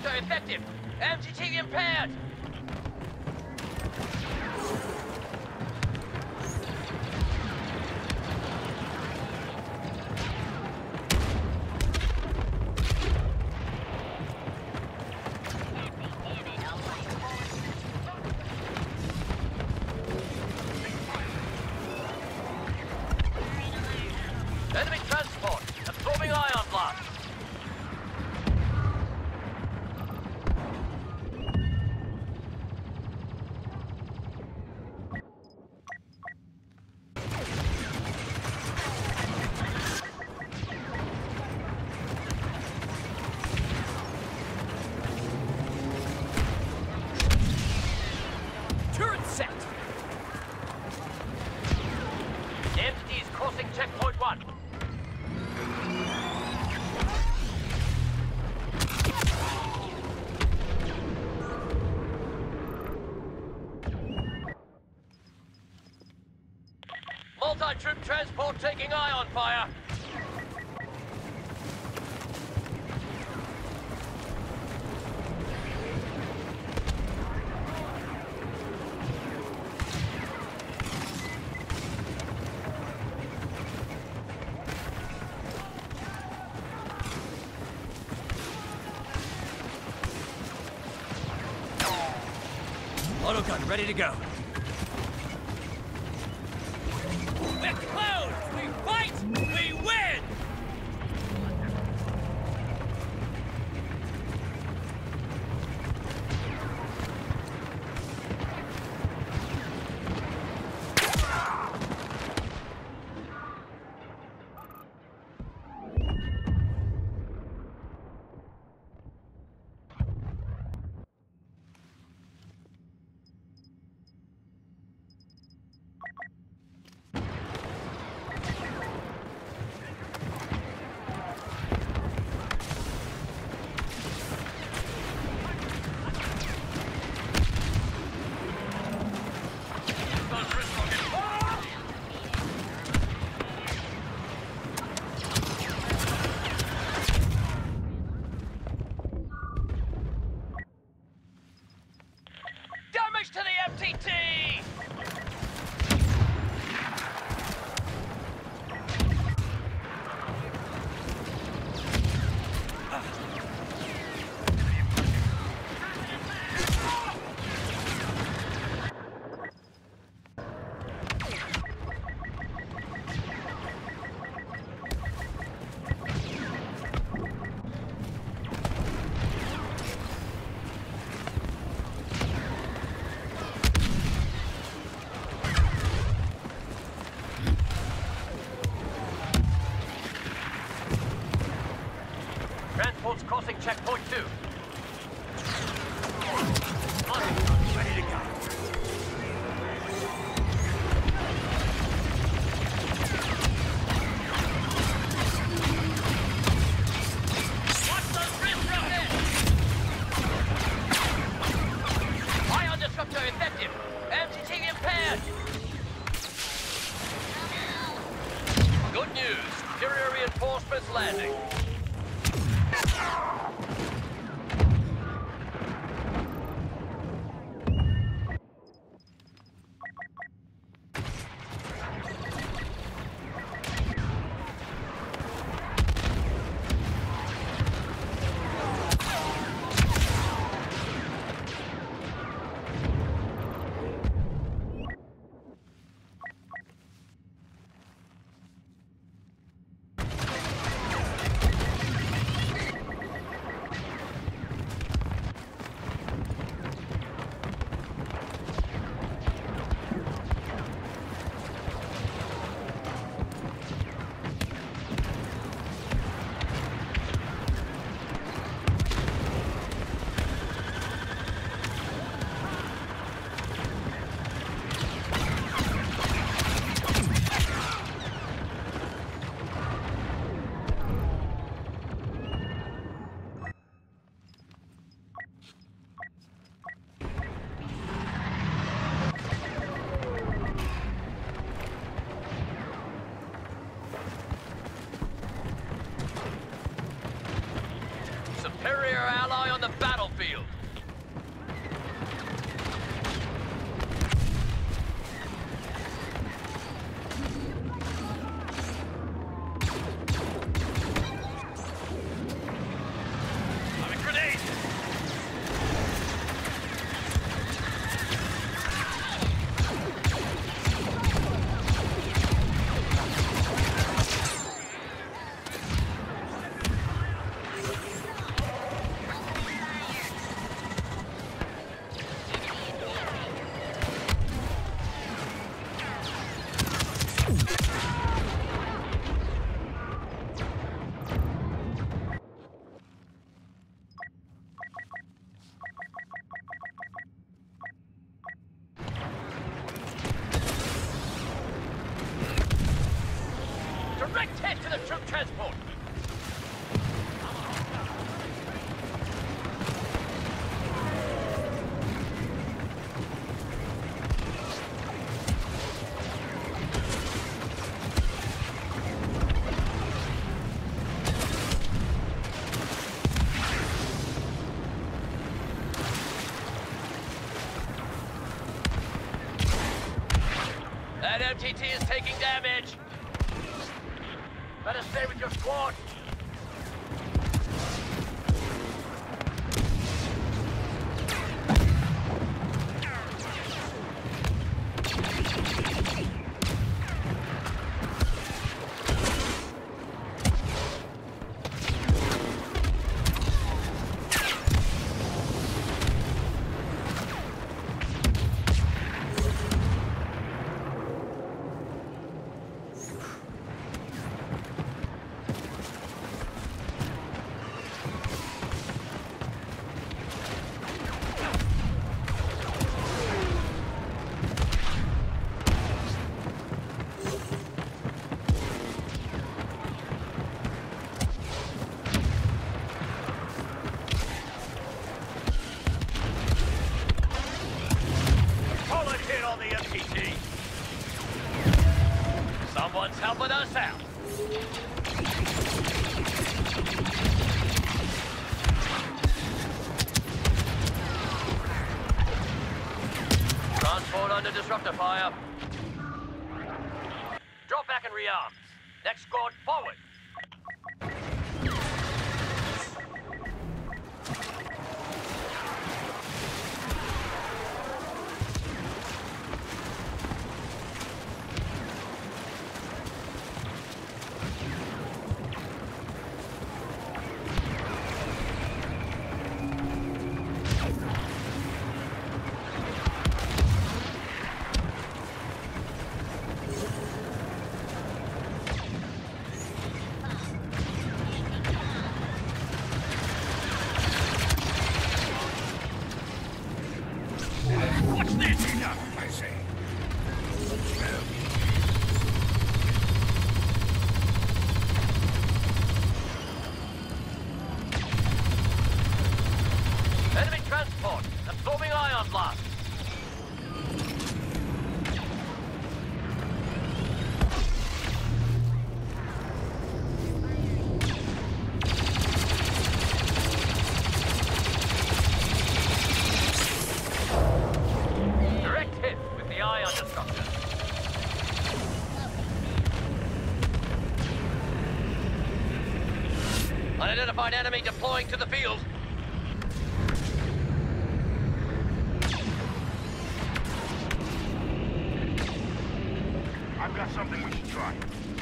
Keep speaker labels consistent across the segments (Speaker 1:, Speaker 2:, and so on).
Speaker 1: disruptor effective. MGT impaired. Enemy transport, absorbing ion blast. Turret set. Entities crossing checkpoint 1. Multi-troop transport taking ion fire. Autogun ready to go. We're close! We fight! We win! Damage to the MTT! Transport's crossing checkpoint 2. Ready to go. Watch those wrist rockets! Ion disruptor effective. MGT impaired. Good news. Superior reinforcements landing. Superior ally on the battle field. Direct hit to the troop transport. That MTT is taking damage. Better stay with your squad. Someone's helping us out. Transport under disruptor fire. Drop back and rearm. Next squad forward.
Speaker 2: What's this? Enough, I say.
Speaker 1: Enemy transport, absorbing ion blast. Direct hit with the ion disruptor. Unidentified enemy deploying to the field.
Speaker 2: I've got something we should try.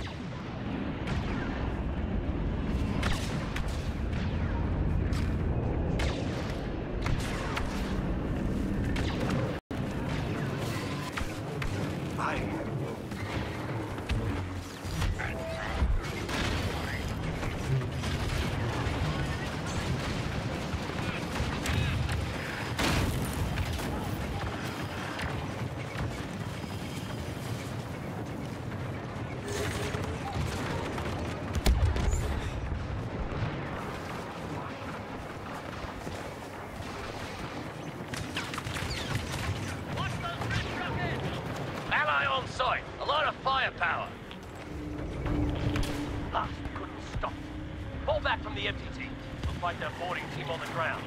Speaker 1: On site, a lot of firepower. Blast couldn't stop. Fall back from the MTT. We'll fight their boarding team on the ground.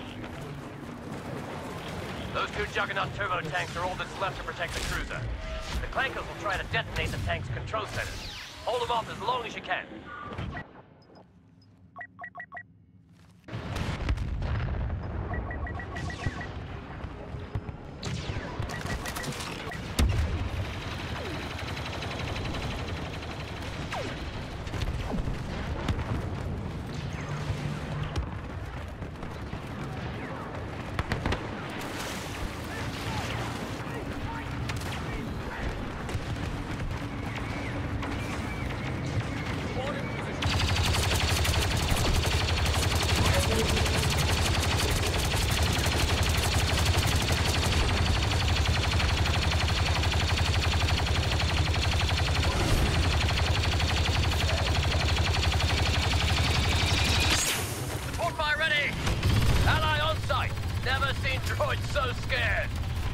Speaker 1: Those two Juggernaut turbo tanks are all that's left to protect the cruiser. The clankers will try to detonate the tank's control centers. Hold them off as long as you can. So scared!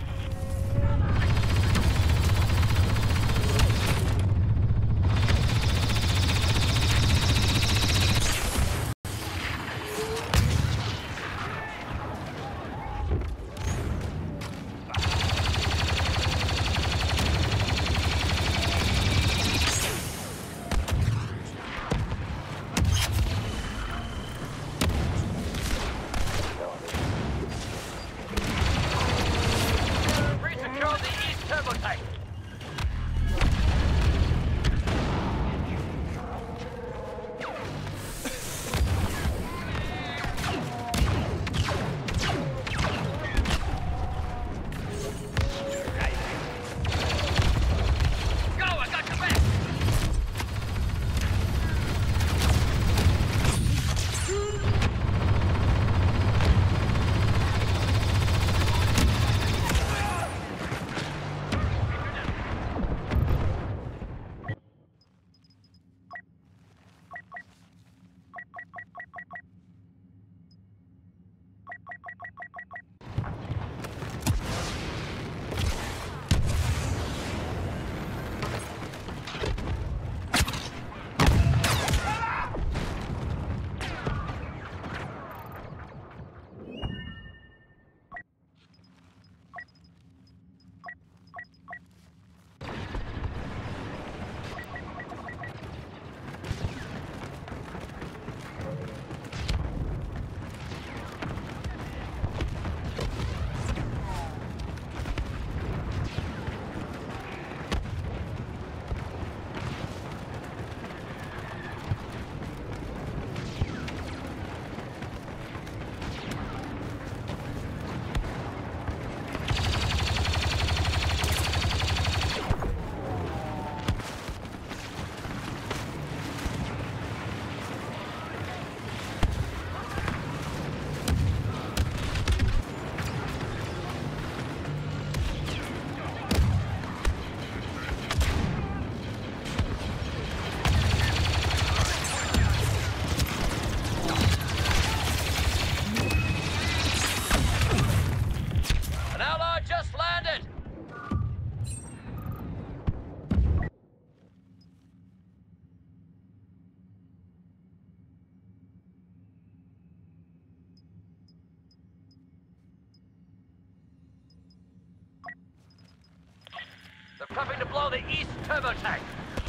Speaker 1: They're prepping to blow the east turbo tank.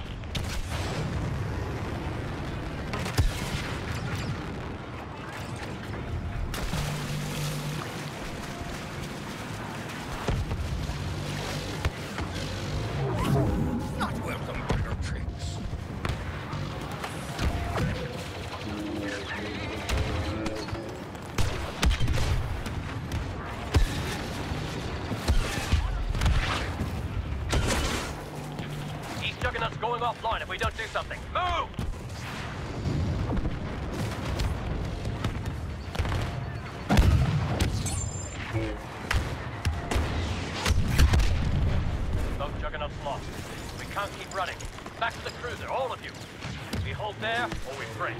Speaker 2: Not welcome to your tricks.
Speaker 1: Juggernaut's going offline if we don't do something. Move! Both Juggernauts lost. We can't keep running. Back to the cruiser, all of you. We hold there, or we break.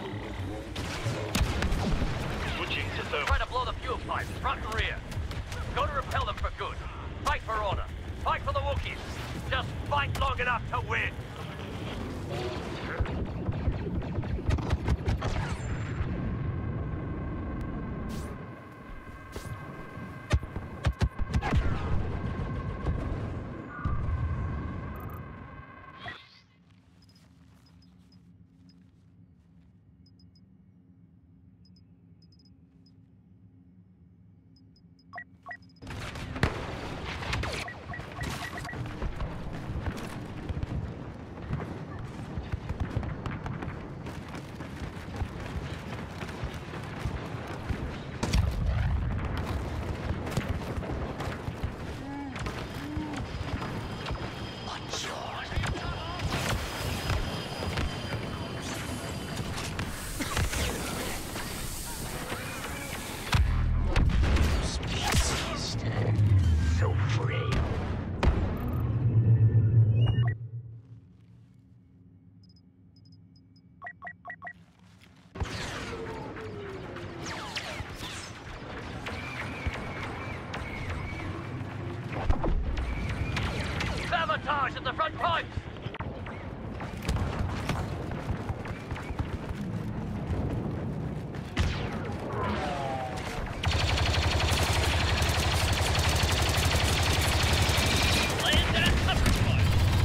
Speaker 2: Switching to thermal.
Speaker 1: Try to blow the fuel pipes, front and rear. Go to repel them for good. Fight for order. Fight for the Wookiees. Just fight long enough to win. Sabotage at the front pipes! Laying down cover fire!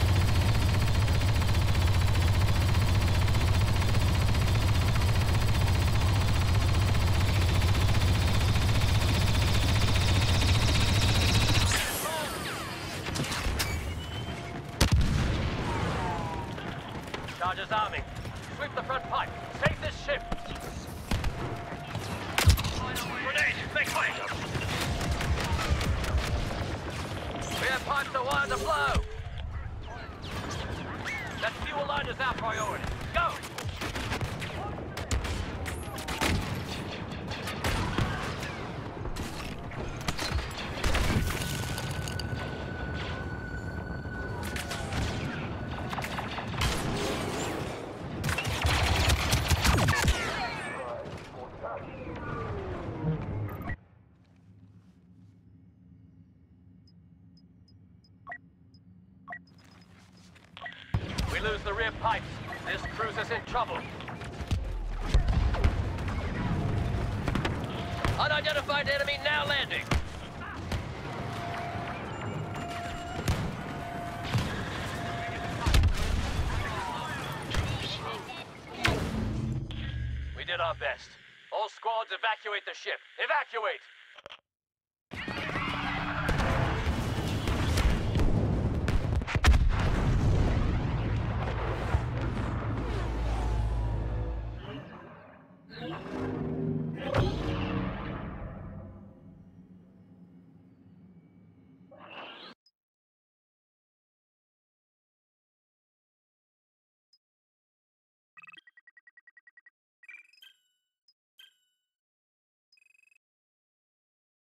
Speaker 1: Charges arming. Sweep the front pipe. Save this ship. Grenade! Make fire! We have pipes to wire the flow. That fuel line is our priority. Go! We lose the rear pipes. This cruiser's in trouble. Unidentified enemy now landing. We did our best. All squads evacuate the ship. Evacuate!